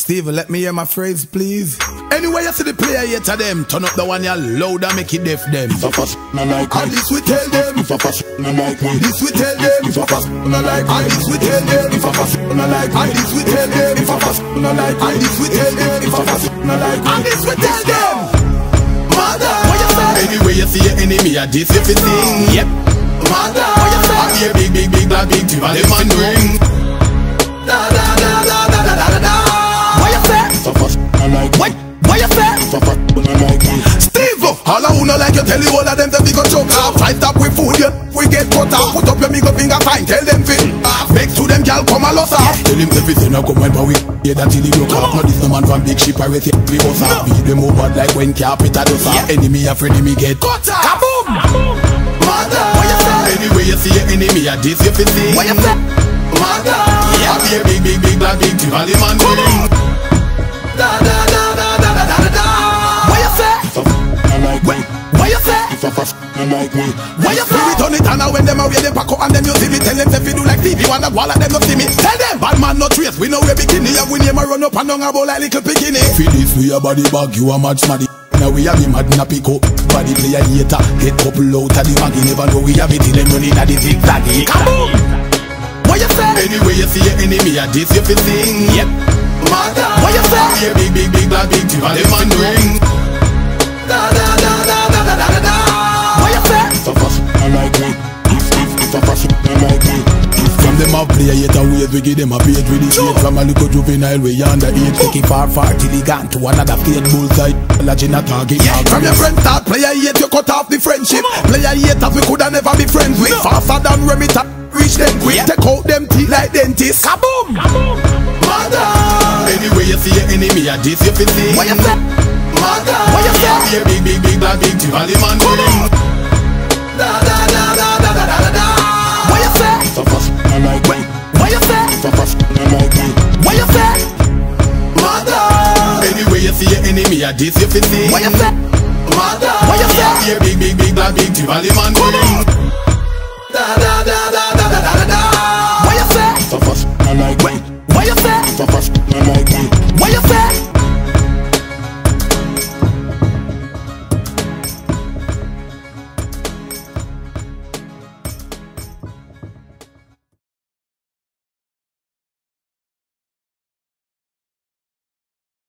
Steve, let me hear my phrase, please. Anyway, you see the player here to them. Turn up the one you loud and make it deaf them. If a pass, no like me. And this we tell them. If a pass, no like me. This we tell them. If a pass, no like me. And this we tell them. If a pass, no like me. And this we tell them. If a pass, no like me. And this we tell them. If a pass, no like me. And this we tell them. Mother, what you say? Anyway, you see your enemy, I this if it's thing. Yep. Mother, what you say? I hear big black big tip and them man ring. Da da da da da da da da. What you say? If a pass, no like me. What you say? If a pass, no like me. Steve, all I wanna like you tell you all of them that we got choke off. Fight up with food, yeah. We get cut off. Put up your middle finger fine. Tell them fit. Beg to them, girl, come a loss off. Tell him everything I come when but we yeah that till he broke off. Not this no man from big ship I ready we bust off. Beat them over like when carpenter does off. Enemy a friend me get cut off. Kaboom! Mother, what you say? Anyway you see your enemy a this you fit see. What you say? Mother, yeah, be a big black big tip and the man ring. Da da da da da da da da. What you say? If a pass, no like me. What you say? If a pass, no like me. What you say? We turn it on when them away, them pack up and them you see me. Tell them if you do like TV, one that wall and them not see me. Tell them, bad man not trace, we know we bikini. And we name a run up and down about like little bikini. Feel this we a body bag, you a match smaddy. Now we have him mad in a pick up. Body player hater, get couple out of the maggie. Never know we have it till them running at the zigzaggy. Kaboom! What you say? Anyway you see your enemy, a this you fit sing. Yep. Mother, what you say? A big black big tip and the man ring. Da da da da da da da da. What you say? If a pass, no like me. If a pass, no like me. From them a player yet a ways we give them a page with the shade. From a little juvenile we under age. Taking far till he gone to another state bullseye. Lodging a target. From your friend start player yet you cut off the friendship. Player yet as we coulda never be friends with. Faster than Remita, reach them quick. Take out them teeth like dentists. Kaboom! Mother, anyway you see your enemy a this you fit see. What you say? Mother, what you say? A big black big tip and the man ring. Da da da da da da da da. What you say? If a pass, no like me. What you say? If a pass, no like me. What you say? Mother, anyway you see your enemy a this you fit see. What you say? Mother, what you say? A big black big tip and the man ring.